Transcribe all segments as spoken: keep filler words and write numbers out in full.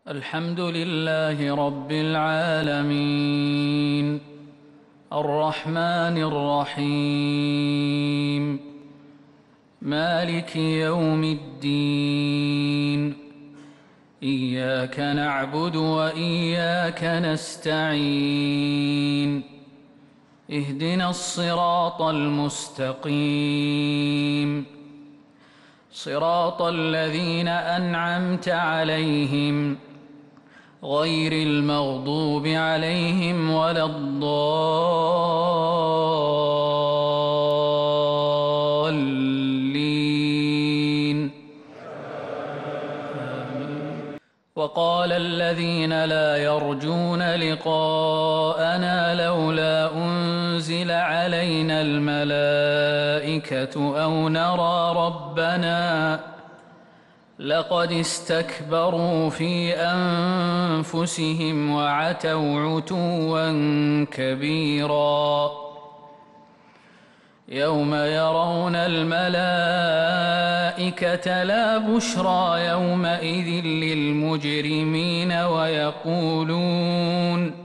الحمد لله رب العالمين الرحمن الرحيم مالك يوم الدين إياك نعبد وإياك نستعين اهدنا الصراط المستقيم صراط الذين أنعمت عليهم غير المغضوب عليهم ولا الضالين وقال الذين لا يرجون لقاءنا لولا أنزل علينا الملائكة أو نرى ربنا لقد استكبروا في أنفسهم وعتوا عتوا كبيرا يوم يرون الملائكة لا بشرى يومئذ للمجرمين ويقولون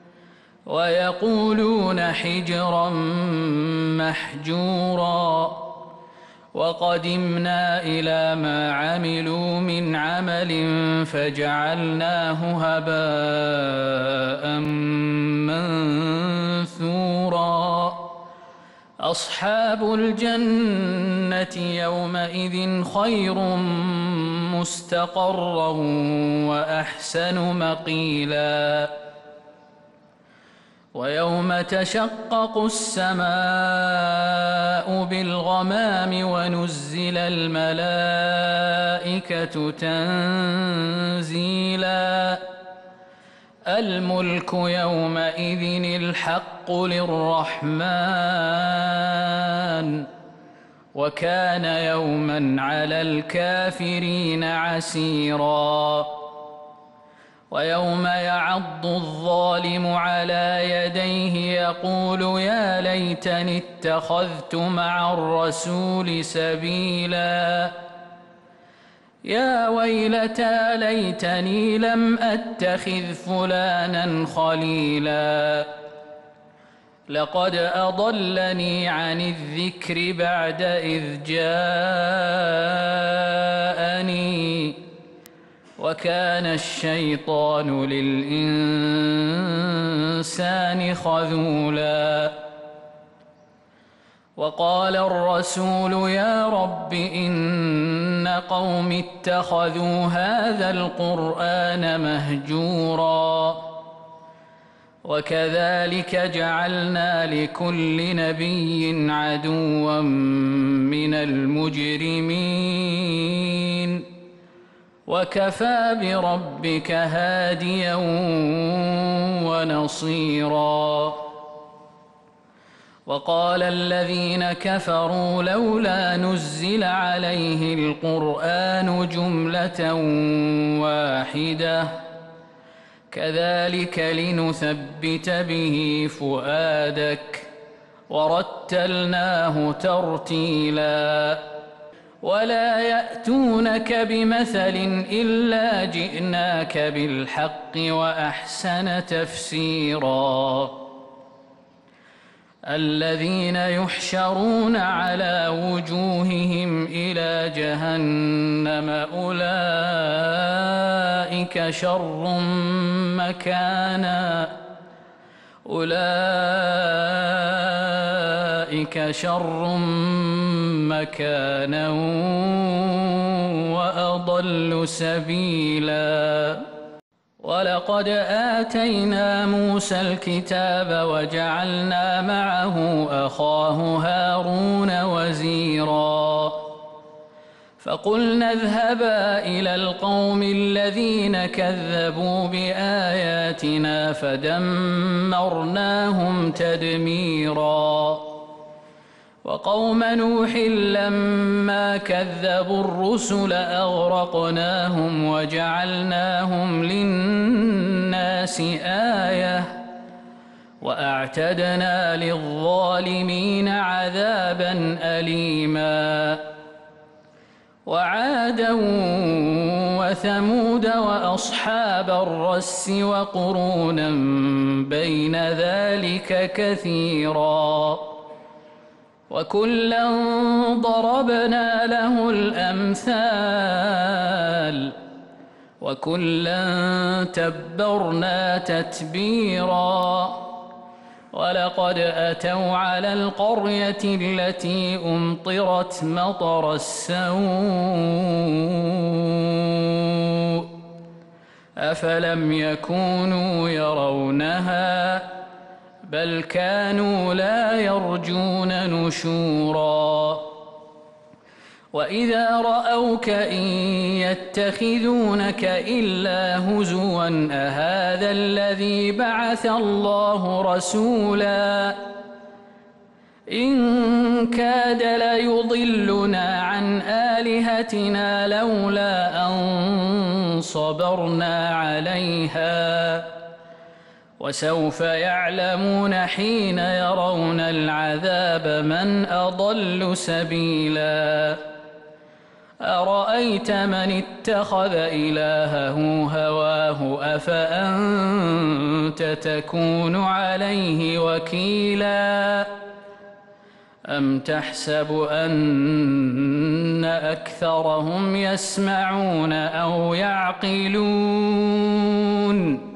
ويقولون حجرا محجورا وقدمنا إلى ما عملوا من عمل فجعلناه هباء منثورا أصحاب الجنة يومئذ خير مستقرا وأحسن مقيلا ويوم تشقق السماء بالغمام ونزل الملائكة تنزيلا الملك يومئذ الحق للرحمن وكان يوما على الكافرين عسيرا ويوم يعض الظالم على يديه يقول يا ليتني اتخذت مع الرسول سبيلا يا ويلتى ليتني لم أتخذ فلانا خليلا لقد أضلني عن الذكر بعد إذ جاءني وكان الشيطان للإنسان خذولا وقال الرسول يا رب إن قوم اتخذوا هذا القرآن مهجورا وكذلك جعلنا لكل نبي عدوا من المجرمين وكفى بربك هاديا ونصيرا وقال الذين كفروا لولا نزل عليه القرآن جملة واحدة كذلك لنثبت به فؤادك ورتلناه ترتيلا ولا يأتونك بمثل إلا جئناك بالحق وأحسن تفسيرا الذين يحشرون على وجوههم إلى جهنم أولئك شر مكانا أولئك شر مكانا وأضل سبيلا ولقد آتينا موسى الكتاب وجعلنا معه أخاه هارون وزيرا فقلنا اذهبا إلى القوم الذين كذبوا بآياتنا فدمرناهم تدميرا وقوم نوح لما كذبوا الرسل أغرقناهم وجعلناهم للناس آية وأعتدنا للظالمين عذابا أليما وعادا وثمود وأصحاب الرس وقرونا بين ذلك كثيرا وكلا ضربنا له الأمثال وكلا تبرنا تتبيرا ولقد أتوا على القرية التي أمطرت مطر السوء أفلم يكونوا يرونها بل كانوا لا يرجون نشورا وإذا رأوك إن يتخذونك إلا هزوا أهذا الذي بعث الله رسولا إن كاد ليضلنا عن آلهتنا لولا أن صبرنا عليها وسوف يعلمون حين يرون العذاب من أضل سبيلا أرأيت من اتخذ إلهه هواه أفأنت تكون عليه وكيلا أم تحسب أن أكثرهم يسمعون أو يعقلون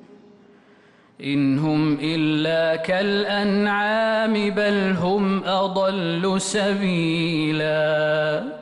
إن هم إلا كالأنعام بل هم أضل سبيلا